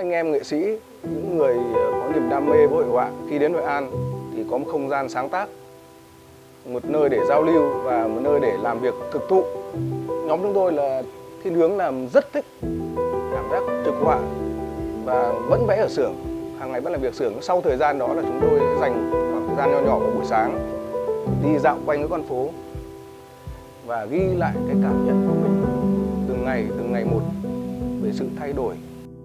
anh em nghệ sĩ, những người có niềm đam mê với hội họa khi đến Hội An thì có một không gian sáng tác, một nơi để giao lưu và một nơi để làm việc thực thụ. Nhóm chúng tôi là thiên hướng làm rất thích cảm giác thực họa và vẫn vẽ ở xưởng, hàng ngày vẫn làm việc xưởng. Sau thời gian đó là chúng tôi sẽ dành khoảng thời gian nho nhỏ vào buổi sáng đi dạo quanh cái con phố và ghi lại cái cảm nhận của mình từng ngày một về sự thay đổi.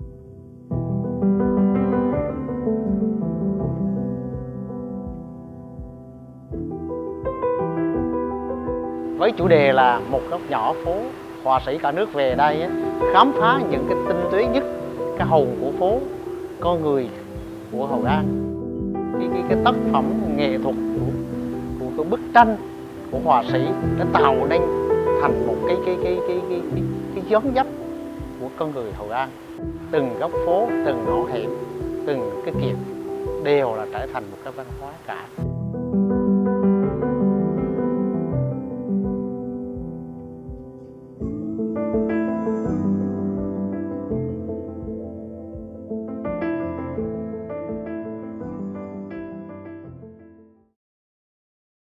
Với chủ đề là một góc nhỏ phố, họa sĩ cả nước về đây khám phá những cái tinh túy nhất, cái hồn của phố, con người của Hội An. Cái tác phẩm nghệ thuật của bức tranh của họa sĩ đã tạo nên thành một cái dáng dấp của con người Hội An. Từng góc phố, từng ngõ hẻm, từng cái kiệt đều là trở thành một cái văn hóa cả.